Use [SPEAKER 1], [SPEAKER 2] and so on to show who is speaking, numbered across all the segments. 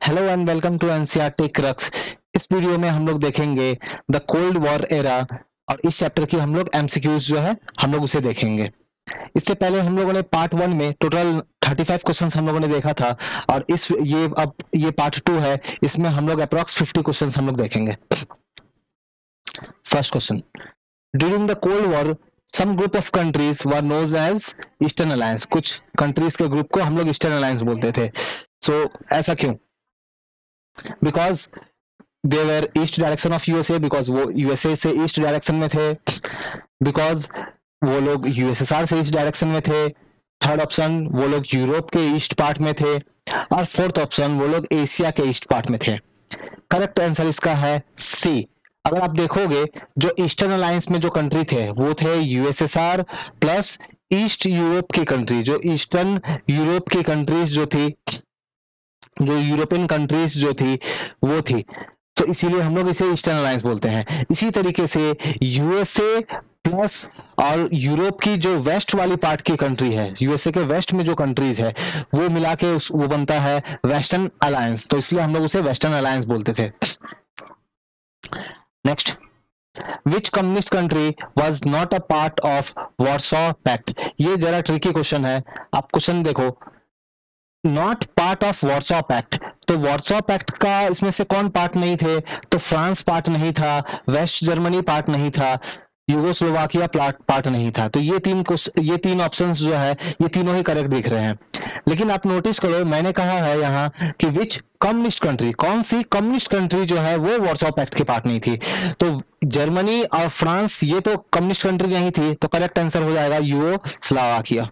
[SPEAKER 1] Hello and welcome to NCERT crux. इस video में हम लोग देखेंगे द कोल्ड वॉर एरा और इस चैप्टर की हम लोग एमसीक्यूज जो है हम लोग उसे देखेंगे। इससे पहले हम लोगों ने पार्ट 1 में टोटल 35 क्वेश्चंस हम लोगों ने देखा था और ये पार्ट 2 है, इसमें हम लोग अप्रॉक्स 50 क्वेश्चंस हम लोग देखेंगे। First question, during the cold war some group of countries were known as eastern alliance. कुछ कंट्रीज के ग्रुप को हम लोग ईस्टर्न अलायंस बोलते थे। सो ऐसा क्यों? Because they were east direction of USA, because वो यूएसए से ईस्ट डायरेक्शन में थे, बिकॉज वो लोग यूएसएसआर से ईस्ट डायरेक्शन में थे। थर्ड ऑप्शन, वो लोग यूरोप के ईस्ट पार्ट में थे। और फोर्थ ऑप्शन, वो लोग एशिया के ईस्ट पार्ट में थे। करेक्ट आंसर इसका है सी। अगर आप देखोगे जो ईस्टर्न अलायंस में जो कंट्री थे वो थे यूएसएसआर प्लस ईस्ट यूरोप की कंट्री। जो ईस्टर्न यूरोप की कंट्रीज जो थी, जो यूरोपियन कंट्रीज जो थी वो थी, तो इसीलिए हम लोग इसे ईस्टर्न अलायंस बोलते हैं। इसी तरीके से यूएसए प्लस और यूरोप की जो वेस्ट वाली पार्ट की कंट्री है, यूएसए के वेस्ट में जो कंट्रीज है वो मिला के वो बनता है वेस्टर्न अलायंस, तो इसलिए हम लोग उसे वेस्टर्न अलायंस बोलते थे। Next, which communist country was not a part of Warsaw Pact. ये जरा ट्रिकी क्वेश्चन है। आप क्वेश्चन देखो, not part of Warsaw Pact, तो वार्सो पैक्ट का इसमें से कौन पार्ट नहीं थे? तो फ्रांस पार्ट नहीं था, वेस्ट जर्मनी पार्ट नहीं था, यूगोस्लोवाकिया पार्ट नहीं था। तो ये तीन ऑप्शंस जो है ये तीनों ही करेक्ट दिख रहे हैं। लेकिन आप नोटिस करो, मैंने कहा है यहाँ कि विच कम्युनिस्ट कंट्री, कौन सी कम्युनिस्ट कंट्री जो है वो वार्सो पैक्ट की पार्ट नहीं थी। तो जर्मनी और फ्रांस ये तो कम्युनिस्ट कंट्री नहीं थी, तो करेक्ट आंसर हो जाएगा Yugoslavia.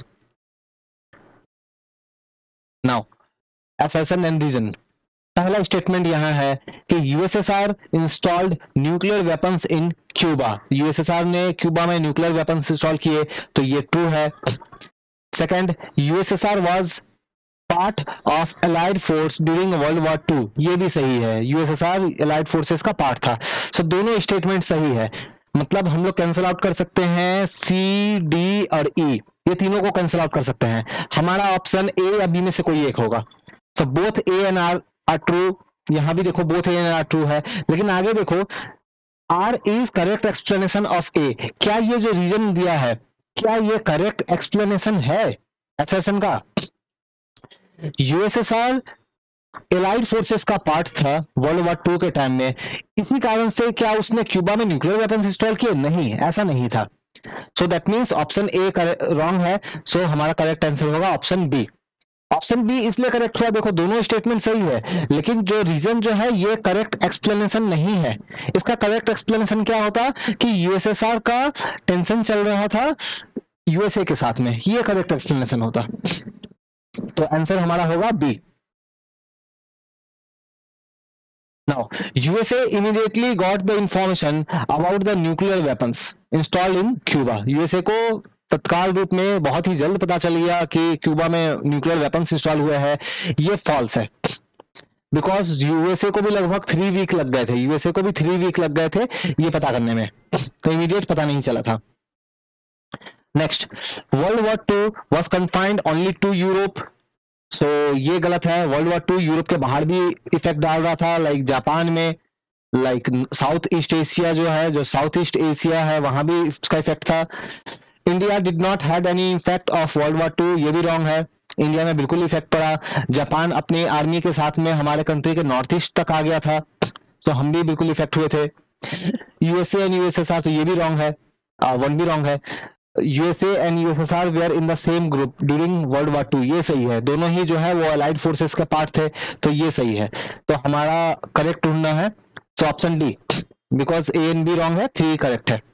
[SPEAKER 1] Now assertion and reason. पहला स्टेटमेंट यहां है कि USSR installed nuclear weapons in Cuba. USSR ने क्यूबा में न्यूक्लियर वेपन्स इंस्टॉल किए, तो ये ट्रू है। Second, USSR was part of allied force during world war 2। ये भी सही है, यूएसएसआर अलाइड फोर्सेस का पार्ट था। सो दोनों स्टेटमेंट सही है। मतलब हम लोग कैंसिल आउट कर सकते हैं सी, डी और ई, ये तीनों को कैंसिल आउट कर सकते हैं। हमारा ऑप्शन ए या बी में से कोई एक होगा। So both A and R true. यहां भी देखो both A and R true है, लेकिन आगे देखो R is correct explanation of A. क्या ये जो रीजन दिया है, क्या ये करेक्ट एक्सप्लेनेशन है असर्शन का? यूएसएसआर एलाइड फोर्सेस का पार्ट था वर्ल्ड वॉर 2 के टाइम में, इसी कारण से क्या उसने क्यूबा में न्यूक्लियर वेपन्स इंस्टॉल किए? नहीं, ऐसा नहीं था। So that means option A wrong है। सो हमारा करेक्ट आंसर होगा ऑप्शन बी। ऑप्शन बी इसलिए करेक्ट हुआ, देखो दोनों स्टेटमेंट सही है, लेकिन जो रीजन जो है ये करेक्ट एक्सप्लेनेशन नहीं है। इसका करेक्ट एक्सप्लेनेशन क्या होता कि यूएसएसआर का टेंशन चल रहा था यूएसए के साथ में, ये करेक्ट एक्सप्लेनेशन होता। तो आंसर हमारा होगा B. Now, USA immediately got the information about the nuclear weapons installed in Cuba. USA को तत्काल रूप में बहुत ही जल्द पता चल गया कि क्यूबा में न्यूक्लियर वेपन्स इंस्टॉल हुए हैं। ये फॉल्स है, बिकॉज यूएसए को भी लगभग 3 वीक लग गए थे, यूएसए को भी 3 वीक लग गए थे ये पता करने में, तो इमीडिएट पता नहीं चला था। Next, world war 2 was confined only to Europe. So ये गलत है। वर्ल्ड वॉर 2 यूरोप के बाहर भी इफेक्ट डाल रहा था, लाइक जापान में, लाइक साउथ ईस्ट एशिया जो है, जो साउथ ईस्ट एशिया है वहां भी इसका इफेक्ट था। India did not had any effect of world war 2, ये भी रॉन्ग है। इंडिया में बिल्कुल इफेक्ट पड़ा। जापान अपनी आर्मी के साथ में हमारे कंट्री के नॉर्थ ईस्ट तक आ गया था, तो हम भी बिल्कुल इफेक्ट हुए थे। यूएसए एंड यूएसएसआर, तो ये भी रॉन्ग है, वन भी रॉन्ग है। USA and USSR were in the same group during world war 2, ये सही है। दोनों ही जो है वो अलाइड फोर्सेस का पार्ट थे, तो ये सही है। तो हमारा करेक्ट ढूंढना है, तो option D, because A and B wrong है, 3 करेक्ट है।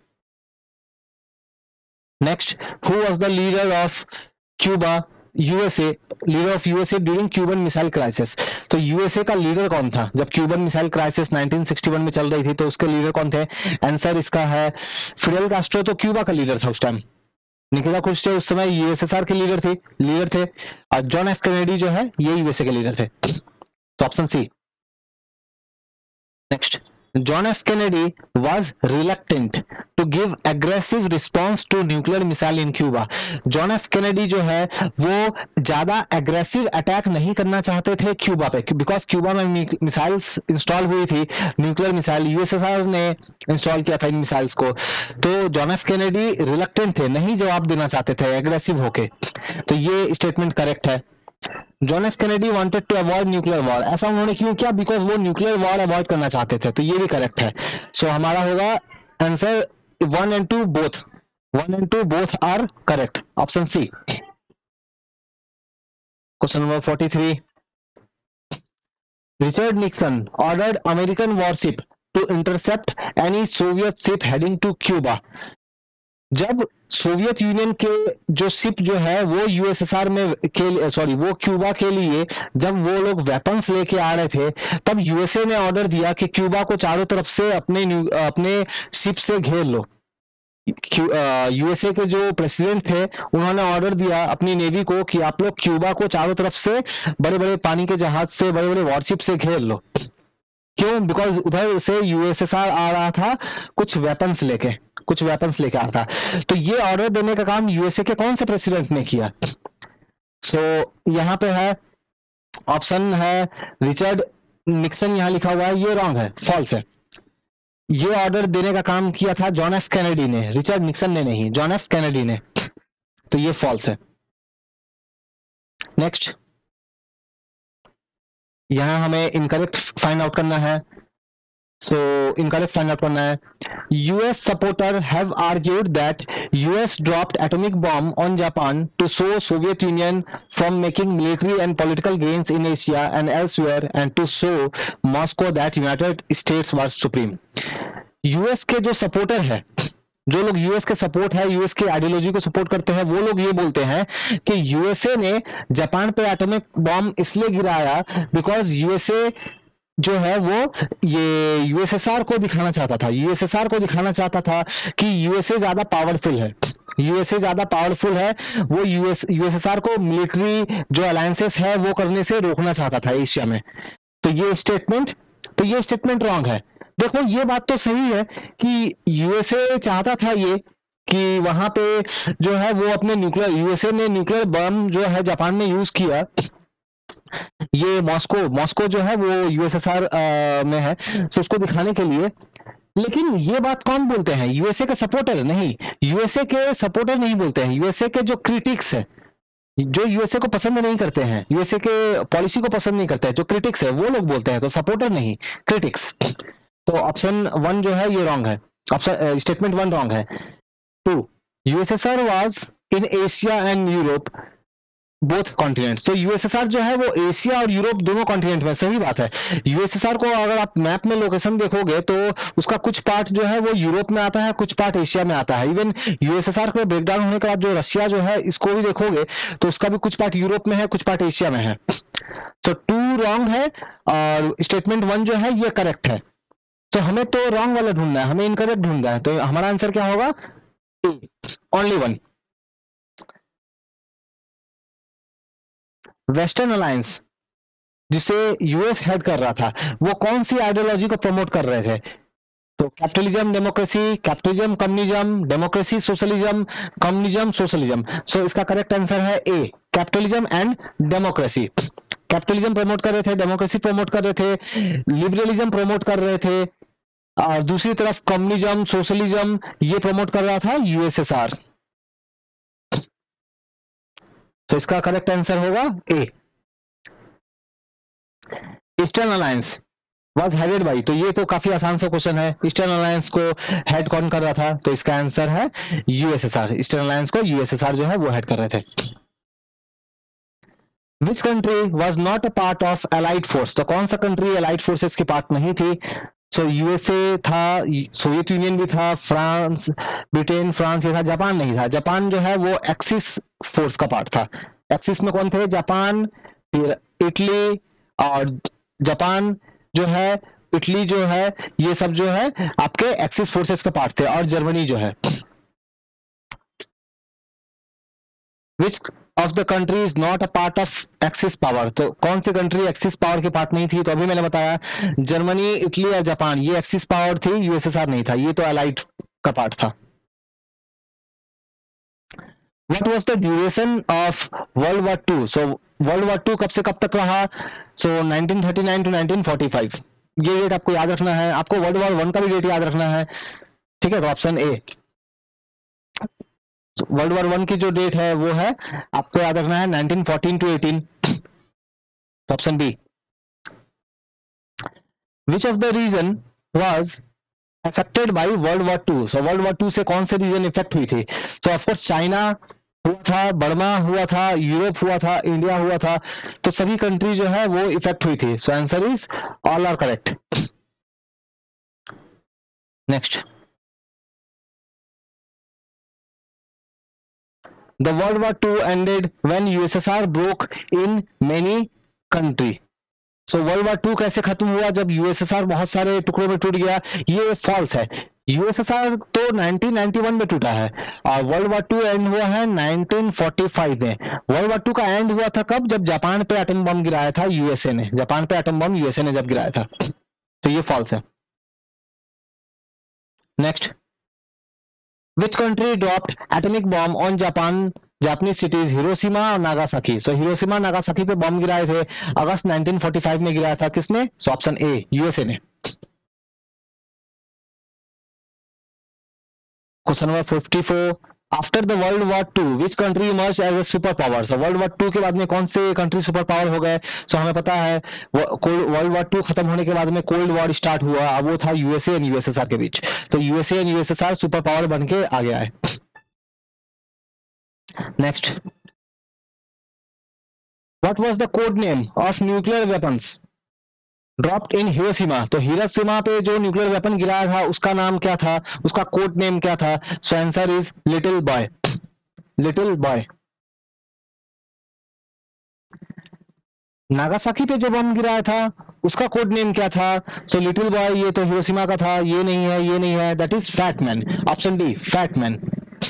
[SPEAKER 1] Next, who was the leader of Cuba, USA, leader of USA during Cuban missile crisis. तो यूएसए का लीडर कौन था जब क्यूबन मिसाइल क्राइसिस 1961 में चल रही थी, तो उसके लीडर कौन थे? आंसर इसका है फिडेल कास्ट्रो, तो क्यूबा का लीडर था उस टाइम। निकोला क्रुश्चेव उस समय यूएसएसआर के लीडर थे, और जॉन एफ कैनेडी जो है ये यूएसए के लीडर थे। तो option C. Next, John F. Kennedy was reluctant to give aggressive response to nuclear missile in Cuba. John F. Kennedy जो है वो ज्यादा aggressive attack नहीं करना चाहते थे क्यूबा पे, बिकॉज क्यूबा में मिसाइल्स इंस्टॉल हुई थी, न्यूक्लियर मिसाइल यूएसएसआर ने इंस्टॉल किया था इन मिसाइल्स को। तो जॉन एफ कैनेडी रिलक्टेंट थे, नहीं जवाब देना चाहते थे एग्रेसिव होके। तो ये स्टेटमेंट करेक्ट है। John F Kennedy wanted to avoid nuclear war, ऐसा उन्होंने क्यों किया? बिकॉज वो न्यूक्लियर वॉर अवॉइड करना चाहते थे। तो ये भी करेक्ट है। सो हमारा होगा answer 1 and 2 both, 1 and 2 both are correct, option C. Question number 43, Richard Nixon ordered American warship to intercept any Soviet ship heading to Cuba. जब सोवियत यूनियन के जो शिप जो है वो यूएसएसआर में वो क्यूबा के लिए जब वो लोग वेपन्स लेके आ रहे थे, तब यूएसए ने ऑर्डर दिया कि क्यूबा को चारों तरफ से अपने शिप से घेर लो। यूएसए के जो प्रेसिडेंट थे उन्होंने ऑर्डर दिया अपनी नेवी को कि आप लोग क्यूबा को चारों तरफ से बड़े बड़े पानी के जहाज से, बड़े बड़े वॉरशिप से घेर लो। क्यों? बिकॉज उधर से यूएसएसआर आ रहा था कुछ वेपन्स लेके आ रहा था। तो ये ऑर्डर देने का काम यूएसए के कौन से प्रेसिडेंट ने किया? सो यहाँ पे है ऑप्शन है रिचर्ड निक्सन, यहाँ लिखा हुआ है, ये रॉन्ग है, फॉल्स है। ये ऑर्डर देने का काम किया था जॉन एफ कैनेडी ने, रिचर्ड निक्सन ने नहीं, जॉन एफ कैनेडी ने। तो ये फॉल्स है। नेक्स्ट, यहां हमें इनकरेक्ट फाइंड आउट करना है। सो इनकरेक्ट फाइंड आउट करना है। US supporter have argued that US dropped atomic bomb on Japan to so Soviet Union from making military and political gains in Asia and elsewhere and to show Moscow that United States was supreme. US के जो supporter है, जो लोग US के support है, US की ideology को support करते हैं, वो लोग ये बोलते हैं कि यूएसए ने जापान पे एटॉमिक बॉम्ब इसलिए गिराया बिकॉज यूएसए जो है वो ये यूएसएसआर को दिखाना चाहता था, यूएसएसआर को दिखाना चाहता था कि यूएसए ज्यादा पावरफुल है, यूएसए ज्यादा पावरफुल है। वो यूएसएसआर को मिलिट्री जो अलायंसेस है वो करने से रोकना चाहता था एशिया में। तो ये स्टेटमेंट रॉन्ग है। देखो ये बात तो सही है कि यूएसए चाहता था ये कि वहां पे जो है वो अपने यूएसए ने न्यूक्लियर बम जो है जापान में यूज किया। ये मॉस्को जो है वो यूएसएसआर में है, तो उसको दिखाने के लिए। लेकिन ये बात कौन बोलते हैं? यूएसए के सपोर्टर नहीं, यूएसए के सपोर्टर नहीं बोलते हैं, यूएसए के जो क्रिटिक्स है, जो यूएसए को पसंद नहीं करते हैं, यूएसए के पॉलिसी को पसंद नहीं करते हैं, जो क्रिटिक्स है वो लोग बोलते हैं। तो सपोर्टर नहीं, क्रिटिक्स। तो ऑप्शन 1 जो है ये रॉन्ग है, ऑप्शन स्टेटमेंट 1 रॉन्ग है। 2, USSR was in Asia and Europe both continent. तो यूएसएसआर जो है वो एशिया और यूरोप दोनों कॉन्टिनेंट में, सही बात है। यूएसएसआर को अगर आप मैप में लोकेशन देखोगे तो उसका कुछ पार्ट जो है वो यूरोप में आता है, कुछ पार्ट एशिया में आता है। इवन यूएसएसआर को ब्रेकडाउन होने के बाद जो रशिया जो है इसको भी देखोगे तो उसका भी कुछ पार्ट यूरोप में है, कुछ पार्ट एशिया में है। तो 2 रॉन्ग है और स्टेटमेंट 1 जो है ये करेक्ट है। तो हमें तो रॉन्ग वाला ढूंढना है, हमें इनकरेक्ट ढूंढना है। तो हमारा आंसर क्या होगा? A, only 1। वेस्टर्न अलायंस जिसे यूएस हेड कर रहा था वो कौन सी आइडियोलॉजी को प्रमोट कर रहे थे? तो capitalism democracy, capitalism communism, democracy socialism, communism socialism. So इसका करेक्ट आंसर है A, capitalism and democracy. Capitalism promote कर रहे थे, डेमोक्रेसी प्रमोट कर रहे थे, लिबरलिज्म प्रमोट कर रहे थे, और दूसरी तरफ कम्युनिज्म सोशलिज्म ये प्रमोट कर रहा था यूएसएसआर। तो इसका करेक्ट आंसर होगा A. Eastern alliance was headed by, तो ये तो काफी आसान सा क्वेश्चन है। ईस्टर्न अलायंस को हेड कौन कर रहा था? तो इसका आंसर है यूएसएसआर। ईस्टर्न अलायंस को यूएसएसआर जो है वो हेड कर रहे थे। Which country was not a part of allied force? तो कौन सा कंट्री एलाइड फोर्सेस की पार्ट नहीं थी? सो यूएसए था, सोवियत यूनियन भी था, फ्रांस, ब्रिटेन, फ्रांस ये था, जापान नहीं था। जापान जो है वो एक्सिस फोर्स का पार्ट था। एक्सिस में कौन थे? जापान, फिर इटली, और जापान जो है, इटली जो है, ये सब जो है आपके एक्सिस फोर्सेस का पार्ट थे, और जर्मनी जो है। Which of the country is not a part of axis power. तो कौन सी कंट्री एक्सिस पावर के पार्ट नहीं थी? तो अभी मैंने बताया जर्मनी, इटली और जापान, ये एक्सिस पावर थी, यूएसएसआर नहीं था, ये तो अलाइड का पार्ट था। What was the duration of World War II? So World War II कब से कब तक रहा? So 1939 to 1945, ये डेट आपको याद रखना है। आपको वर्ल्ड वॉर 1 का भी डेट याद रखना है, ठीक है? तो ऑप्शन ए, वर्ल्ड वॉर 1 की जो डेट है वो है, आपको याद रखना है 1914 to 18। तो option B. Which of the region was affected by World War II? So World War II से कौन से रीजन इफेक्ट हुई थी? तो ऑफकोर्स चाइना हुआ था, बर्मा हुआ था, यूरोप हुआ था, इंडिया हुआ था। तो सभी कंट्री जो है वो इफेक्ट हुई थी। So answer is all are correct. Next, the world war 2 ended when USSR broke in many country. So world war 2 कैसे खत्म हुआ? जब यूएसएसआर बहुत सारे टुकड़ों में टूट गया। ये फॉल्स है, यूएसएसआर तो 1991 में टूटा है और वर्ल्ड वॉर 2 एंड हुआ है 1945 में। वर्ल्ड वॉर 2 का एंड हुआ था कब? जब जापान पे एटम बम गिराया था यूएसए ने, जापान पे एटम बम यूएसए ने जब गिराया था। तो ये फॉल्स है। Next, which country dropped atomic bomb on Japanese cities Hiroshima और नागासाकी? सो हिरोशिमा नागासाकी पे बॉम्ब गिराए थे, अगस्त 1945 में गिराया था। किसने? सो ऑप्शन ए, यूएसए ने। Question number 54, after the world war 2 which country emerge as a super power? So world war 2 के बाद में कौन से कंट्री सुपर पावर हो गए? सो हमें पता है वर्ल्ड वॉर 2 खत्म होने के बाद में कोल्ड वॉर स्टार्ट हुआ, वो था यूएसए एंड यूएसएसआर के बीच। तो USA and USSR super power बन के आ गया है। Next, what was the code name of nuclear weapons dropped in Hiroshima? तो हिरोशिमा पे जो न्यूक्लियर वेपन गिराया था उसका नाम क्या था, उसका कोड नेम क्या था? So answer is little boy, little boy. Nagasaki पे जो बम गिराया था उसका कोड नेम क्या था? सो लिटिल बॉय, ये तो हिरोशिमा का था, ये नहीं है, ये नहीं है, that is fat man. Option D, fat man.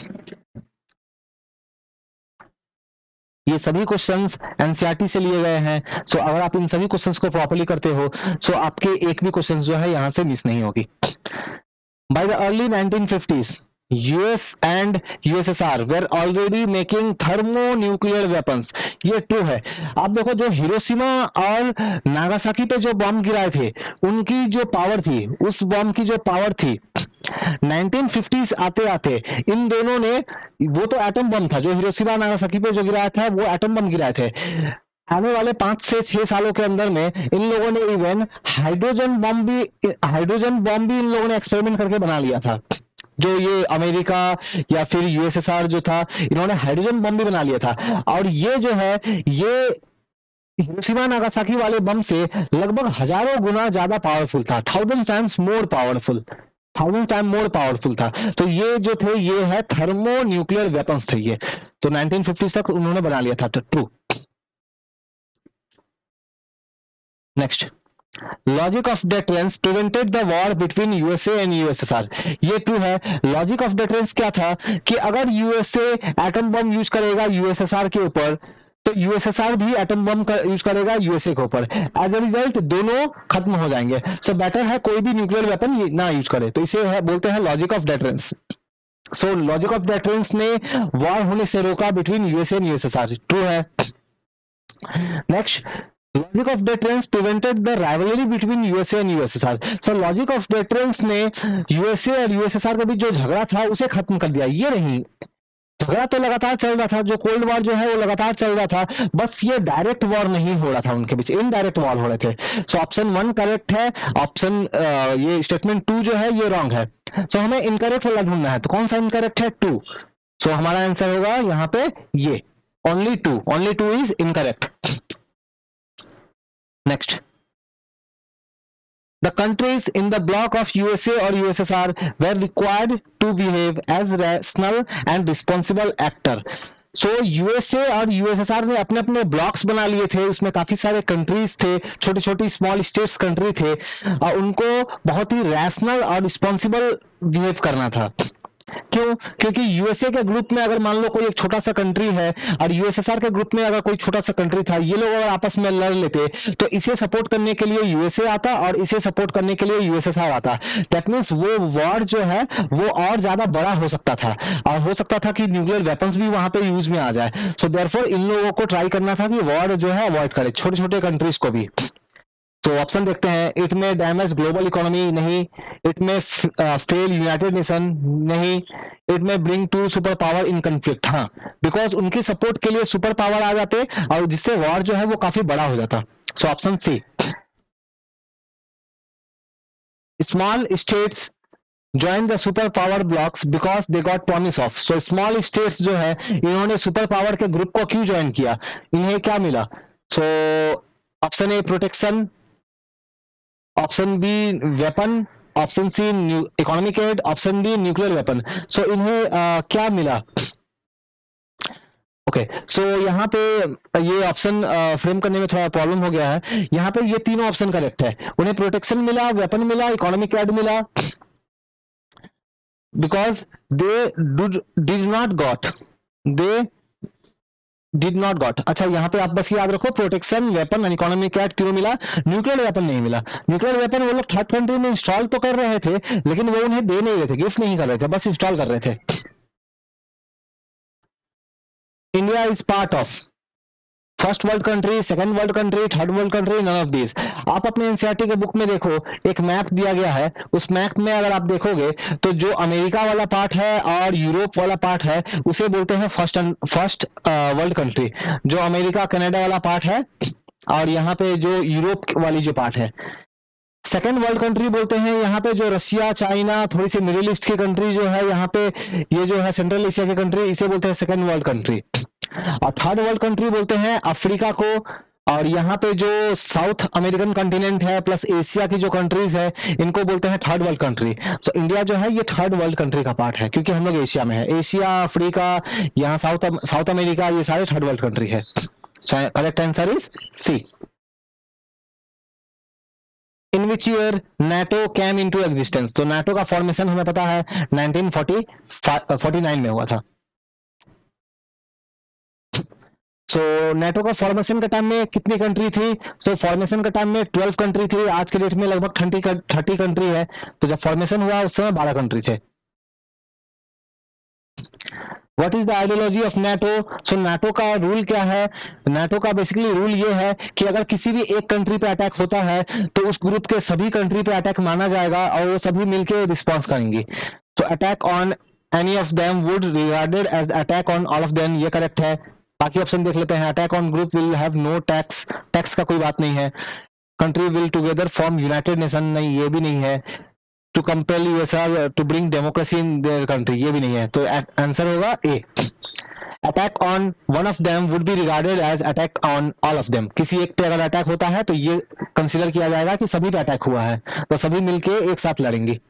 [SPEAKER 1] ये सभी क्वेश्चंस एनसीईआरटी से लिए गए हैं। सो अगर आप इन सभी क्वेश्चंस को प्रॉपर्ली करते हो सो आपके एक भी क्वेश्चंस जो है यहां से मिस नहीं होगी। By the early 1950s US and USSR were already making thermonuclear weapons। ये ट्रू है। आप देखो जो हिरोशिमा और नागासाकी पे जो बम गिराए थे उनकी जो पावर थी, उस बम की जो पावर थी 1950s आते आते इन दोनों ने, वो तो एटम बम था, जो हिरोशिमा नागासाकी पे जो गिराया था वो एटम बम गिराए थे। आने वाले 5 से 6 सालों के अंदर में इन लोगों ने इवन हाइड्रोजन बम भी इन लोगों ने एक्सपेरिमेंट करके बना लिया था। जो ये अमेरिका या फिर यूएसएसआर जो था, इन्होंने हाइड्रोजन बम भी बना लिया था। और ये जो है ये हिरोशिमा नागासाकी वाले बम से लगभग हजारों गुना ज्यादा पावरफुल था, 1000 times more powerful, 1000 time more powerful था। तो ये जो थे ये है थर्मो न्यूक्लियर वेपन्स थे ये। तो 1950 तक उन्होंने बना लिया था। तो true. Next, logic of deterrence prevented the war between USA and USSR. ये ट्रू है। लॉजिक ऑफ डेटरेंस क्या था कि अगर यूएसए एटम बम यूज करेगा यूएसएसआर के ऊपर तो यूएसएसआर भी एटम बम यूज करेगा यूएसए के ऊपर। एज अ रिजल्ट दोनों खत्म हो जाएंगे। सो बेटर है कोई भी न्यूक्लियर वेपन ना यूज करे। तो इसे बोलते हैं logic of deterrence. So logic of deterrence ने वॉर होने से रोका between USA and USSR. True है। Next, logic of deterrence prevented the rivalry between USA and USSR. So logic of deterrence ने यूएसए और यूएसएसआर के बीच जो झगड़ा था उसे खत्म कर दिया। ये नहीं, झगड़ा तो लगातार चल रहा था, जो कोल्ड वॉर जो है वो लगातार चल रहा था, बस ये डायरेक्ट वॉर नहीं हो रहा था उनके बीच, इनडायरेक्ट वॉर हो रहे थे। सो ऑप्शन 1 करेक्ट है। ऑप्शन ये स्टेटमेंट 2 जो है ये रॉन्ग है। सो हमें इनकरेक्ट वाला ढूंढना है। तो कौन सा इनकरेक्ट है? 2। सो हमारा आंसर होगा यहाँ पे ये only 2 is incorrect. Next, the countries in the bloc of USA or USSR were required to behave as rational and responsible actor। So USA और यूएसएसआर ने अपने अपने ब्लॉक्स बना लिए थे, उसमें काफी सारे कंट्रीज थे, छोटी छोटी स्मॉल स्टेट्स कंट्री थे और उनको बहुत ही रैशनल और रिस्पॉन्सिबल बिहेव करना था। क्यों? क्योंकि यूएसए के ग्रुप में अगर मान लो कोई एक छोटा सा कंट्री है और यूएसएसआर के ग्रुप में अगर कोई छोटा सा कंट्री था, ये लोग अगर आपस में लड़ लेते तो इसे सपोर्ट करने के लिए यूएसए आता और इसे सपोर्ट करने के लिए यूएसएसआर आता। दैट मीन्स वो वॉर जो है वो और ज्यादा बड़ा हो सकता था और हो सकता था कि न्यूक्लियर वेपन्स भी वहां पे यूज में आ जाए। सो देयरफॉर इन लोगों को ट्राई करना था कि वॉर जो है अवॉइड करे, छोटे छोटे कंट्रीज को भी। तो ऑप्शन देखते हैं, it may damage global economy, नहीं। It may fail United Nation, नहीं। It may bring to super power in conflict, हाँ, बिकॉज उनकी सपोर्ट के लिए सुपर पावर आ जाते और जिससे वॉर जो है वो काफी बड़ा हो जाता। So option C. Small states join the super power blocks because they got promise of. So small states जो है इन्होंने सुपर पावर के ग्रुप को क्यों ज्वाइन किया, इन्हें क्या मिला? So option A protection, option B weapon, option C economic aid, option D nuclear weapon. So इन्हें क्या मिला? ओके, सो यहाँ पे ये ऑप्शन फ्रेम करने में थोड़ा प्रॉब्लम हो गया है। यहाँ पे ये तीनों ऑप्शन करेक्ट है, उन्हें प्रोटेक्शन मिला, वेपन मिला, इकोनॉमिक एड मिला, because they did not got. अच्छा, यहाँ पे आप बस याद रखो, protection, weapon and economic aid तीनों मिला, न्यूक्लियर वेपन नहीं मिला। न्यूक्लियर वेपन वो लोग थर्ड कंट्री में इंस्टॉल तो कर रहे थे लेकिन वो उन्हें दे नहीं रहे थे, गिफ्ट नहीं कर रहे थे, बस इंस्टॉल कर रहे थे। India is part of first world country, second world country, third world country, none of this. आप अपने एनसीईआरटी के बुक में देखो, एक मैप दिया गया है, उस मैप में अगर आप देखोगे तो जो अमेरिका वाला पार्ट है और यूरोप वाला पार्ट है उसे बोलते हैं फर्स्ट वर्ल्ड कंट्री। जो अमेरिका कनाडा वाला पार्ट है और यहाँ पे जो यूरोप वाली जो पार्ट है सेकेंड वर्ल्ड कंट्री बोलते हैं। यहाँ पे जो रशिया, चाइना, थोड़ी सी मिडिल ईस्ट की कंट्री जो है, यहाँ पे ये जो है सेंट्रल एशिया की कंट्री, इसे बोलते हैं सेकेंड वर्ल्ड कंट्री। और थर्ड वर्ल्ड कंट्री बोलते हैं अफ्रीका को, और यहाँ पे जो साउथ अमेरिकन कॉन्टिनेंट है प्लस एशिया की जो कंट्रीज है इनको बोलते हैं third world country. So India जो है ये थर्ड वर्ल्ड कंट्री का पार्ट है क्योंकि हम लोग एशिया में है। एशिया, अफ्रीका, यहाँ साउथ अमेरिका, ये सारे थर्ड वर्ल्ड कंट्री है। So correct answer is C. In which year NATO came into existence. तो नाटो का फॉर्मेशन हमें पता है 1949 में हुआ था। सो नाटो का फॉर्मेशन के टाइम में कितनी कंट्री थी? सो फॉर्मेशन के टाइम में 12 कंट्री थी, आज के डेट में लगभग 30 कंट्री है। तो जब फॉर्मेशन हुआ उस समय 12 कंट्री थे। What is the ideology of NATO? So NATO का रूल क्या है? नाटो का बेसिकली रूल ये है कि अगर किसी भी एक कंट्री पे अटैक होता है तो उस ग्रुप के सभी कंट्री पे अटैक माना जाएगा और वो सभी मिलके रिस्पॉन्स करेंगी। तो attack on any of them would regarded as attack on all of them, ये करेक्ट है। बाकी ऑप्शन देख लेते हैं। Attack on group will have no tax, tax का कोई बात नहीं है। Country will together form United Nation, नहीं, ये भी नहीं है। To compel USR to bring democracy in their country, ये भी नहीं है। तो आंसर होगा A. Attack on one of them would be regarded as attack on all of them. किसी एक पे अगर अटैक होता है तो ये कंसीडर किया जाएगा कि सभी पे अटैक हुआ है, तो सभी मिलके एक साथ लड़ेंगे।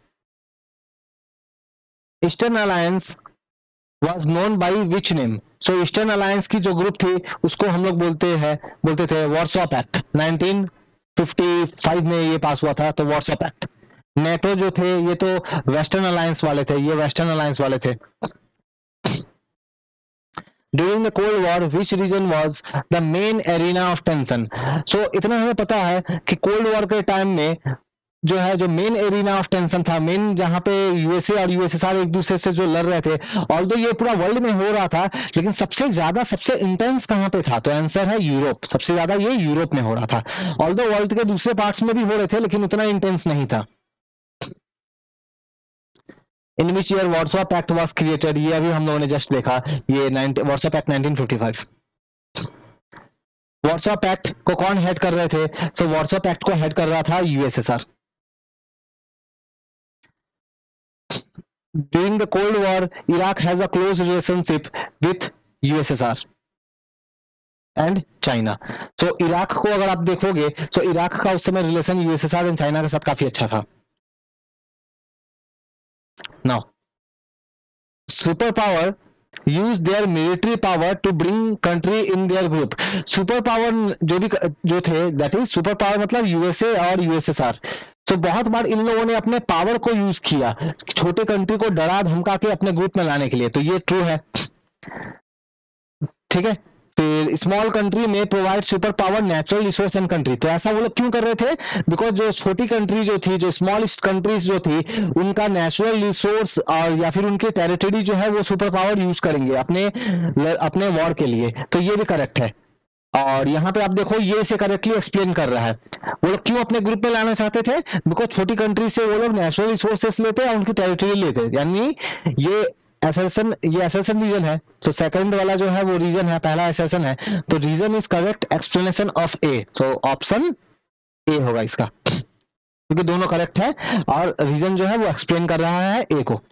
[SPEAKER 1] Eastern alliance was known by which name? So eastern alliance की जो ग्रुप थी उसको हम लोग बोलते थे वॉर्सो पैक्ट। 1955 में ये पास हुआ था, तो वॉर्सो पैक्ट। नेटो जो थे ये तो वेस्टर्न अलायंस वाले थे, ये वेस्टर्न अलायंस वाले थे। During the cold war which region was the main arena of tension? So इतना हमें पता है कि कोल्ड वॉर के टाइम में जो है जो मेन एरिना ऑफ टेंशन था, मेन जहां पे यूएसए और यूएसएसआर एक दूसरे से जो लड़ रहे थे, ऑल्दो ये पूरा वर्ल्ड में हो रहा था लेकिन सबसे ज्यादा सबसे इंटेंस कहां पे था? तो आंसर है यूरोप। सबसे ज्यादा ये यूरोप में हो रहा था। ऑल्दो वर्ल्ड के दूसरे पार्ट्स में भी हो रहे थे लेकिन उतना इंटेंस नहीं था। In which year Warsaw pact was created? ये अभी हम लोगों ने जस्ट देखा, ये वॉर्सो पैक्ट 1955। वॉर्सो पैक्ट को कौन हेड कर रहे थे? सो वॉर्सो पैक्ट को हेड कर रहा था USSR. During the Cold War, Iraq has a close relationship with USSR and China. So Iraq को अगर आप देखोगे तो इराक का उस समय रिलेशन यूएसएसआर एंड चाइना के साथ काफी अच्छा था। Now, superpower use their military power to bring country in their group. Super power जो थे, दैट इज सुपर पावर मतलब यूएसए और यूएसएसआर। तो बहुत बार इन लोगों ने अपने पावर को यूज किया छोटे कंट्री को डरा धमका के अपने ग्रुप में लाने के लिए, तो ये ट्रू है। ठीक है, फिर small country may provide super power natural resource and country, तो ऐसा वो लोग क्यों कर रहे थे? बिकॉज जो छोटी कंट्री जो थी, जो स्मॉलेस्ट कंट्रीज जो थी, उनका नेचुरल रिसोर्स और या फिर उनकी टेरिटरी जो है वो सुपर पावर यूज करेंगे अपने वॉर के लिए, तो ये भी करेक्ट है। और यहाँ पे आप देखो ये इसे करेक्टली एक्सप्लेन कर रहा है। वो लोग क्यों अपने ग्रुप में लाना चाहते थे? बिकॉज छोटी कंट्री से वो लोग नेचुरल रिसोर्सेस लेते और उनकी टेरिटरी लेते, यानी ये असर्शन रीजन है। तो सेकंड वाला जो है वो रीजन है, पहला असर्शन है, तो reason is correct explanation of A, तो ऑप्शन ए होगा इसका, क्योंकि दोनों करेक्ट है और रीजन जो है वो एक्सप्लेन कर रहा है ए को।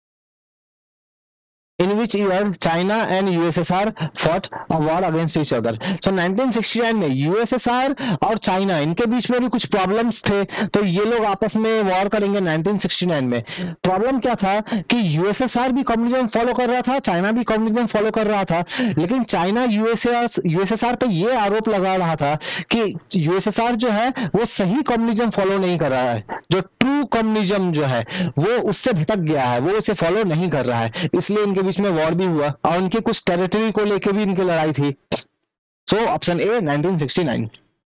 [SPEAKER 1] In which year China and USSR fought a war against each other? So 1969 में USSR और चाइना इनके बीच में भी कुछ प्रॉब्लम्स थे, तो ये लोग आपस में वॉर करेंगे 1969 में। प्रॉब्लम क्या था कि USSR भी कम्युनिज्म फॉलो कर रहा था, चाइना भी कम्युनिज्म फॉलो कर रहा था, लेकिन चाइना USSR पे ये आरोप लगा रहा था कि USSR जो है वो सही कम्युनिज्म फॉलो नहीं कर रहा है, जो ट्रू कम्युनिज्म जो है वो उससे भटक गया है, वो उसे फॉलो नहीं कर रहा है, इसलिए इनके बीच में वॉर भी हुआ और उनकी कुछ टेरिटरी को लेके भी इनकी लड़ाई थी। So option A 1969।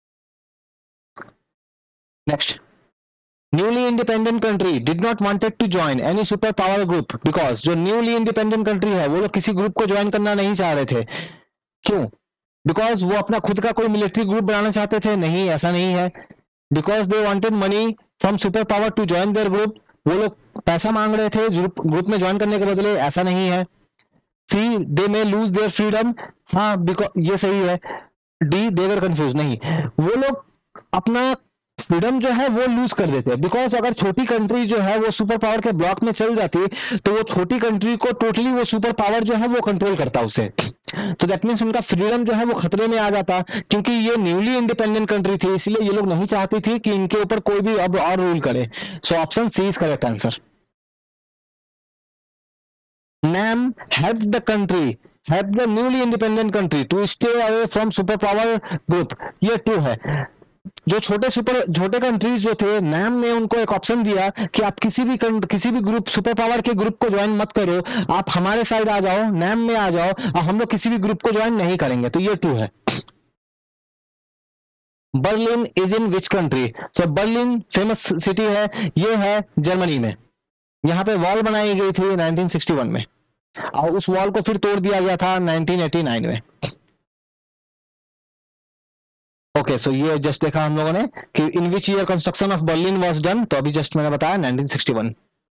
[SPEAKER 1] Next, newly independent country did not wanted to join any super power group because, जो न्यूली इंडिपेंडेंट कंट्री है वो लोग किसी ग्रुप को ज्वाइन करना नहीं चाह रहे थे। क्यों? बिकॉज वो अपना खुद का कोई मिलिट्री ग्रुप बनाना चाहते थे? नहीं, ऐसा नहीं है। Because they wanted money from super power to join their group, वो लोग पैसा मांग रहे थे ग्रुप में ज्वाइन करने के बदले? ऐसा नहीं है। C, they may lose their freedom, हाँ बिकॉज ये सही है। डी, दे वर कंफ्यूज, नहीं, वो लोग अपना फ्रीडम जो है वो लूज कर देते हैं। बिकॉज अगर छोटी कंट्री जो है वो सुपर पावर के ब्लॉक में चल जाती तो वो छोटी कंट्री को टोटली वो सुपर पावर जो है वो कंट्रोल करता उसे, तो दैट मीन्स उनका फ्रीडम जो है वो खतरे में आ जाता। क्योंकि ये न्यूली इंडिपेंडेंट कंट्री थी, इसलिए ये लोग नहीं चाहती थी कि इनके ऊपर कोई भी अब और रूल करे। So option C is correct answer. NAM helped the newly independent country to stay away from super power group, ये ट्रू है। जो छोटे कंट्रीज जो थे, नैम ने उनको एक ऑप्शन दिया कि आप किसी भी ग्रुप, सुपर पावर के ग्रुप को ज्वाइन मत करो, आप हमारे साइड आ जाओ, नैम में आ जाओ, और हम लोग किसी भी ग्रुप को ज्वाइन नहीं करेंगे, तो ये ट्रू है। Berlin is in which country? तो बर्लिन फेमस सिटी है, ये है जर्मनी में। यहाँ पे वॉल बनाई गई थी 1961 में और उस वॉल को फिर तोड़ दिया गया था 1989 में। ओके, सो ये जस्ट देखा हम लोगों ने कि in which year construction of Berlin was done, तो अभी जस्ट मैंने बताया 1961।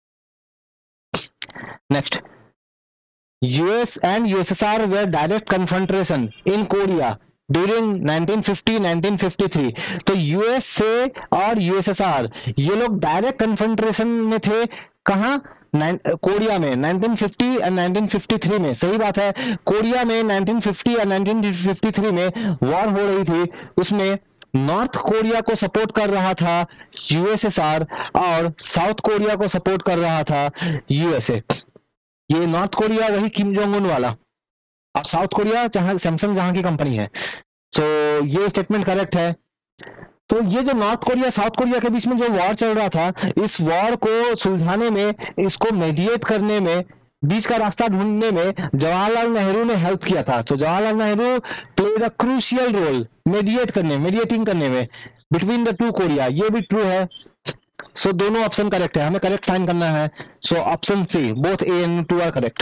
[SPEAKER 1] Next, US and USSR were direct confrontation in Korea during 1950-1953। तो यूएस से और यूएसएसआर ये लोग डायरेक्ट कन्फ्रंटेशन में थे, कहाँ? कोरिया में 1950 और 1953 में। सही बात है, कोरिया में 1950 और 1953 में वॉर हो रही थी, उसमें नॉर्थ कोरिया को सपोर्ट कर रहा था यूएसएसआर और साउथ कोरिया को सपोर्ट कर रहा था यूएसए। ये नॉर्थ कोरिया वही किम जोंग उन वाला, और साउथ कोरिया जहां सैमसंग जहां की कंपनी है। सो ये स्टेटमेंट करेक्ट है। तो ये जो नॉर्थ कोरिया साउथ कोरिया के बीच में जो वॉर चल रहा था, इस वॉर को सुलझाने में, इसको मेडिएट करने में, बीच का रास्ता ढूंढने में जवाहरलाल नेहरू ने हेल्प किया था। तो Jawaharlal Nehru played a crucial role mediating करने में बिटवीन द टू कोरिया, ये भी ट्रू है। सो दोनों ऑप्शन करेक्ट है, हमें करेक्ट फाइंड करना है। So option C, both A and two are correct.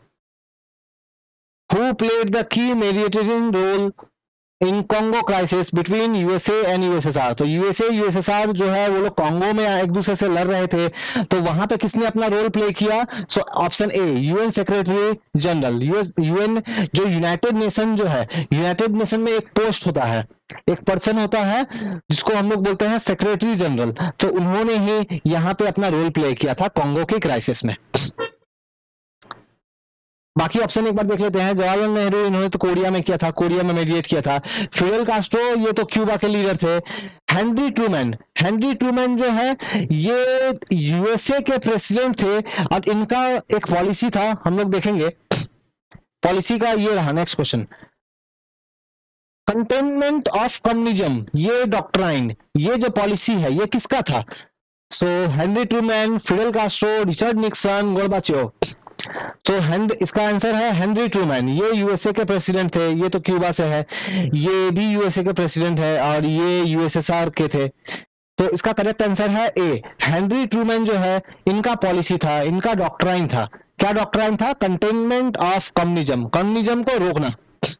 [SPEAKER 1] Who played the key mediating role in Congo crisis between USA and USSR? तो USA USSR जो है वो लोग कॉन्गो में एक दूसरे से लड़ रहे थे, तो वहां पे किसने अपना रोल प्ले किया? So option A, UN secretary general. UN जो यूनाइटेड नेशन जो है, यूनाइटेड नेशन में एक पोस्ट होता है, एक पर्सन होता है जिसको हम लोग बोलते हैं सेक्रेटरी जनरल, तो उन्होंने ही यहाँ पे अपना रोल प्ले किया था कॉन्गो के क्राइसिस में। बाकी ऑप्शन एक बार देख लेते हैं। जवाहरलाल नेहरू, इन्होंने तो कोरिया में किया था, कोरिया में मेडिएट किया था। फिडेल कास्ट्रो, ये तो क्यूबा के लीडर थे। हेनरी ट्रूमैन जो है ये यूएसए के प्रेसिडेंट थे और इनका एक पॉलिसी था, हम लोग देखेंगे पॉलिसी का। ये रहा next question, containment of communism, ये डॉक्ट्राइन, ये जो पॉलिसी है ये किसका था? So Henry Truman, Fidel Castro, Richard Nixon, Gorbachev. तो इसका आंसर है हेनरी ट्रूमैन। ये यूएसए के प्रेसिडेंट थे, ये तो क्यूबा से है, ये भी यूएसए के प्रेसिडेंट है और ये यूएसएसआर के थे। तो इसका करेक्ट आंसर है ए। हेनरी ट्रूमैन जो है, इनका पॉलिसी था, इनका डॉक्ट्राइन था। क्या डॉक्ट्राइन था? कंटेनमेंट ऑफ कम्युनिज्म, कम्युनिज्म को रोकना।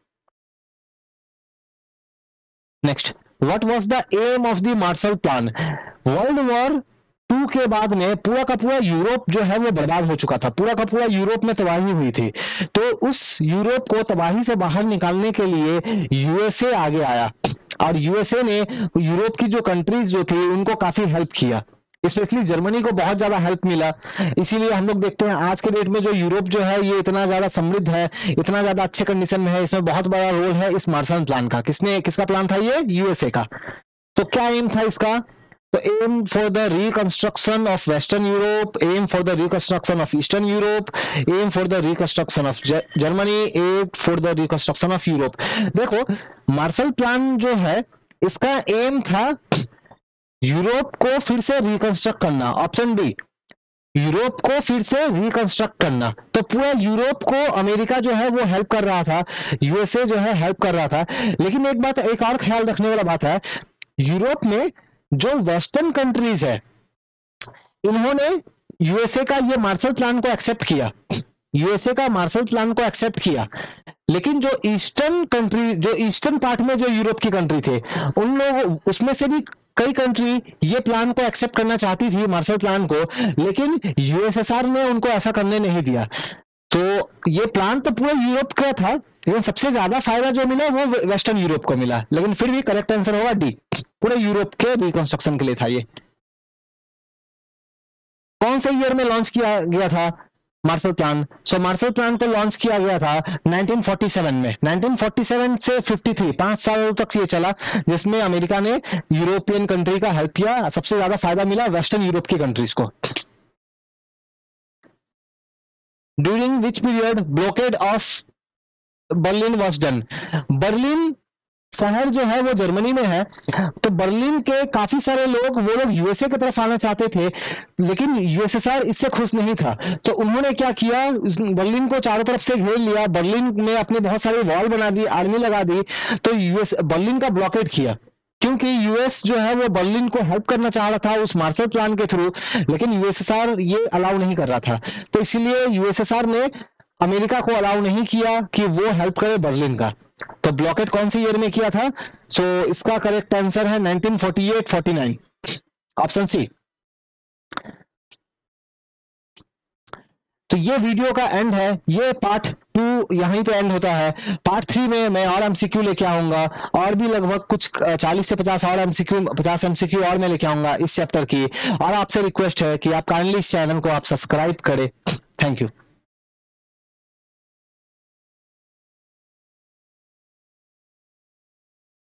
[SPEAKER 1] Next, what was the aim of the Marshall plan? World war 2 के बाद में पूरा का पूरा यूरोप जो है वो बर्बाद हो चुका था, पूरा का पूरा यूरोप में तबाही हुई थी। तो उस यूरोप को तबाही से बाहर निकालने के लिए यूएसए आगे आया और यूएसए ने यूरोप की जो कंट्रीज जो थी उनको काफी हेल्प किया, स्पेशली जर्मनी को बहुत ज्यादा हेल्प मिला। इसीलिए हम लोग देखते हैं आज के डेट में जो यूरोप जो है ये इतना ज्यादा समृद्ध है, इतना ज्यादा अच्छे कंडीशन में है। इसमें बहुत बड़ा रोल है इस मार्शल प्लान का। किसका प्लान था ये? यूएसए का। तो क्या एम था इसका? तो aim for the reconstruction of western Europe, aim for the reconstruction of eastern Europe, aim for the reconstruction of Germany, aim for the reconstruction of Europe. देखो, मार्शल प्लान जो है इसका एम था यूरोप को फिर से रिकंस्ट्रक्ट करना। Option D, Europe को फिर से रिकंस्ट्रक्ट करना। तो पूरा यूरोप को अमेरिका जो है वो हेल्प कर रहा था, यूएसए जो है हेल्प कर रहा था। लेकिन एक और ख्याल रखने वाला बात है, यूरोप में जो वेस्टर्न कंट्रीज है इन्होंने यूएसए का ये मार्शल प्लान को एक्सेप्ट किया, यूएसए का मार्शल प्लान को एक्सेप्ट किया। लेकिन जो ईस्टर्न कंट्री, जो ईस्टर्न पार्ट में जो यूरोप की कंट्री थे, उन लोग उसमें से भी कई कंट्री ये प्लान को एक्सेप्ट करना चाहती थी, मार्शल प्लान को, लेकिन यूएसएसआर ने उनको ऐसा करने नहीं दिया। तो ये प्लान तो पूरा यूरोप का था, लेकिन सबसे ज्यादा फायदा जो मिला वो वेस्टर्न यूरोप को मिला। लेकिन फिर भी करेक्ट आंसर होगा डी, पूरे यूरोप के रिकंस्ट्रक्शन के लिए था ये। कौन से ईयर में लॉन्च किया गया था Marshall plan? So Marshall plan को लॉन्च किया गया था 1947 में। 1947 से 53, 5 सालों तक ये चला, जिसमें अमेरिका ने यूरोपियन कंट्री का हेल्प किया। सबसे ज्यादा फायदा मिला वेस्टर्न यूरोप की कंट्रीज को। During which period blockade of Berlin was done? Berlin शहर जो है वो जर्मनी में है, तो बर्लिन के काफी सारे लोग यूएसए की तरफ आना चाहते थे, लेकिन यूएसएसआर इससे खुश नहीं था। तो उन्होंने क्या किया, बर्लिन को चारों तरफ से घेर लिया, बर्लिन में अपने बहुत सारे वॉल बना दी, आर्मी लगा दी, तो यूएस बर्लिन का ब्लॉकेड किया, क्योंकि यूएस जो है वो बर्लिन को हेल्प करना चाह रहा था उस मार्शल प्लान के थ्रू, लेकिन यूएसएसआर ये अलाउ नहीं कर रहा था। तो इसीलिए यूएसएसआर ने अमेरिका को अलाउ नहीं किया कि वो हेल्प करे बर्लिन का। तो ब्लॉकेट कौन से ईयर में किया था? सो इसका करेक्ट आंसर है 1948-49, ऑप्शन सी। तो ये वीडियो का एंड है, ये पार्ट 2 यहीं पे एंड होता है। पार्ट 3 में मैं और एमसीक्यू लेके आऊंगा, और भी लगभग कुछ 40 से 50 और एमसीक्यू, 50 एमसीक्यू और मैं लेके आऊंगा इस चैप्टर की। और आपसे रिक्वेस्ट है कि आप काइंडली इस चैनल को आप सब्सक्राइब करें। Thank you.